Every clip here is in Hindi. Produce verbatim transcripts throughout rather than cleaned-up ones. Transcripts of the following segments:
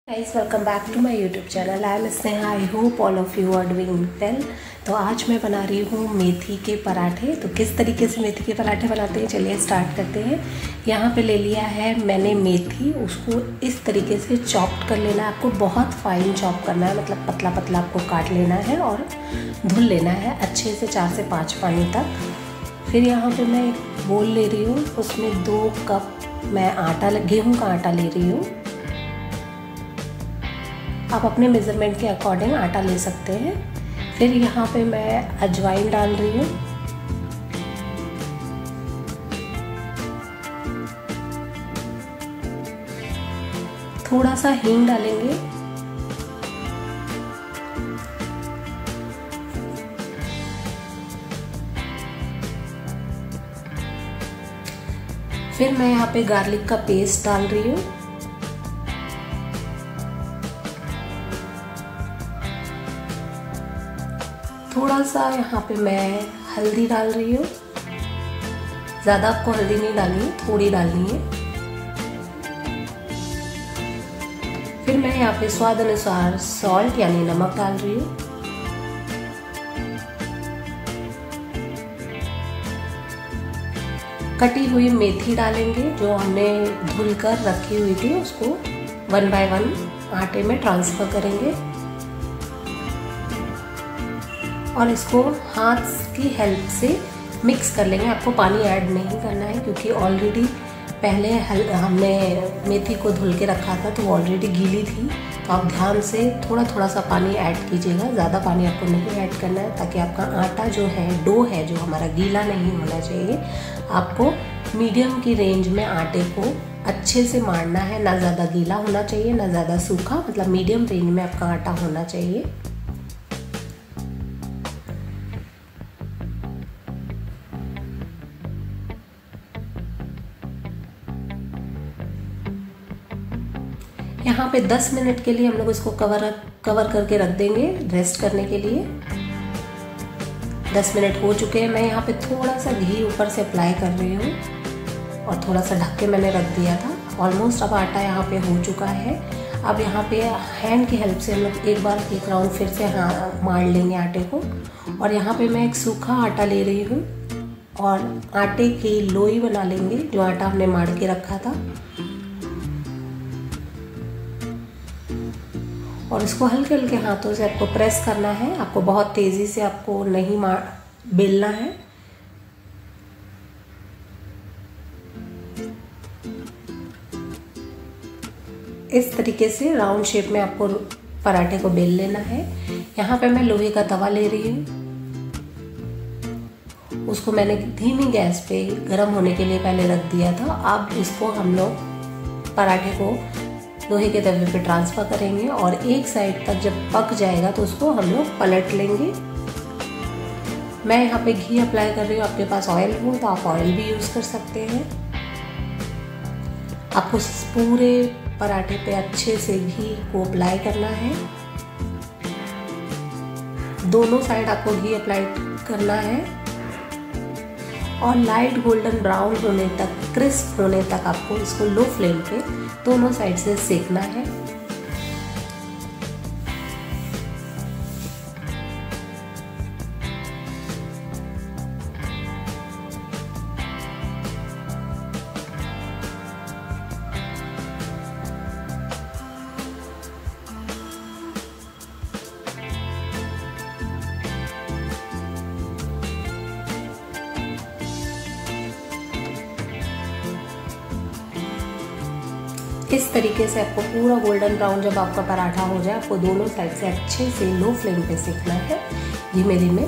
Guys welcome back to my YouTube channel. I am Sneha. I hope all of you are doing well. तो आज मैं बना रही हूँ मेथी के पराठे। तो किस तरीके से मेथी के पराठे बनाते हैं चलिए स्टार्ट करते हैं। यहाँ पे ले लिया है मैंने मेथी, उसको इस तरीके से चॉप कर लेना है। आपको बहुत फाइन चॉप करना है, मतलब पतला पतला आपको काट लेना है और धुल लेना है अच्छे से चार से पाँच पानी तक। फिर यहाँ पर मैं एक बोल ले रही हूँ, उसमें दो कप मैं आटा गेहूँ का आटा ले रही हूँ। आप अपने मेज़रमेंट के अकॉर्डिंग आटा ले सकते हैं। फिर यहाँ पे मैं अजवाइन डाल रही हूँ। थोड़ा सा हींग डालेंगे। फिर मैं यहाँ पे गार्लिक का पेस्ट डाल रही हूँ। थोड़ा सा यहाँ पे मैं हल्दी डाल रही हूँ। ज़्यादा आपको हल्दी नहीं डालनी है, थोड़ी डालनी है। फिर मैं यहाँ पे स्वाद अनुसार सॉल्ट यानी नमक डाल रही हूँ। कटी हुई मेथी डालेंगे जो हमने धुलकर रखी हुई थी, उसको वन बाय वन आटे में ट्रांसफ़र करेंगे और इसको हाथ की हेल्प से मिक्स कर लेंगे। आपको पानी ऐड नहीं करना है क्योंकि ऑलरेडी पहले हमने मेथी को धुल के रखा था तो वो ऑलरेडी गीली थी। तो आप ध्यान से थोड़ा थोड़ा सा पानी ऐड कीजिएगा, ज़्यादा पानी आपको नहीं ऐड करना है, ताकि आपका आटा जो है, डो है जो हमारा, गीला नहीं होना चाहिए। आपको मीडियम की रेंज में आटे को अच्छे से मारना है, ना ज़्यादा गीला होना चाहिए ना ज़्यादा सूखा, मतलब मीडियम रेंज में आपका आटा होना चाहिए। यहाँ पे दस मिनट के लिए हम लोग इसको कवर कवर करके रख देंगे रेस्ट करने के लिए। दस मिनट हो चुके हैं। मैं यहाँ पे थोड़ा सा घी ऊपर से अप्लाई कर रही हूँ और थोड़ा सा ढक के मैंने रख दिया था। ऑलमोस्ट अब आटा यहाँ पे हो चुका है। अब यहाँ पे हैंड की हेल्प से हम लोग एक बार एक राउंड फिर से हाँ मार लेंगे आटे को। और यहाँ पे मैं एक सूखा आटा ले रही हूँ और आटे की लोई बना लेंगे जो आटा हमने मार के रखा था। और इसको हल्के हल्के हाथों से आपको प्रेस करना है। आपको बहुत तेज़ी से आपको नहीं मार बेलना है। इस तरीके से राउंड शेप में आपको पराठे को बेल लेना है। यहाँ पे मैं लोहे का तवा ले रही हूँ, उसको मैंने धीमी गैस पे गर्म होने के लिए पहले रख दिया था। अब इसको हम लोग पराठे को लोहे के तवे पे ट्रांसफ़र करेंगे और एक साइड तक जब पक जाएगा तो उसको हम लोग पलट लेंगे। मैं यहाँ पे घी अप्लाई कर रही हूँ, आपके पास ऑयल हो तो आप ऑयल भी यूज़ कर सकते हैं। आपको पूरे पराठे पे अच्छे से घी को अप्लाई करना है। दोनों साइड आपको घी अप्लाई करना है और लाइट गोल्डन ब्राउन होने तक, क्रिस्प होने तक आपको इसको लो फ्लेम पे दोनों साइड से सेकना है। इस तरीके से आपको पूरा गोल्डन ब्राउन जब आपका पराठा हो जाए, आपको दोनों साइड से अच्छे से लो फ्लेम पे सेकना है धीमे धीमे।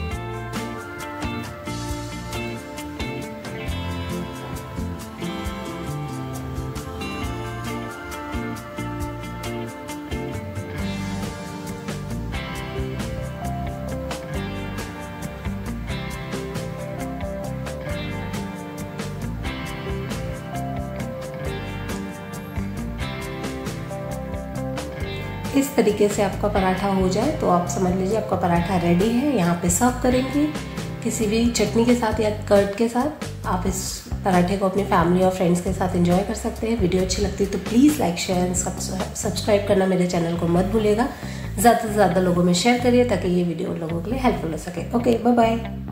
इस तरीके से आपका पराठा हो जाए तो आप समझ लीजिए आपका पराठा रेडी है। यहाँ पे सर्व करेंगे किसी भी चटनी के साथ या कर्ड के साथ। आप इस पराठे को अपनी फैमिली और फ्रेंड्स के साथ एंजॉय कर सकते हैं। वीडियो अच्छी लगती है तो please like share and subscribe करना मेरे चैनल को मत भूलिएगा। ज़्यादा से ज़्यादा लोगों में शेयर करिए ताकि ये वीडियो लोगों के लिए हेल्पफुल हो सके। Okay, bye bye.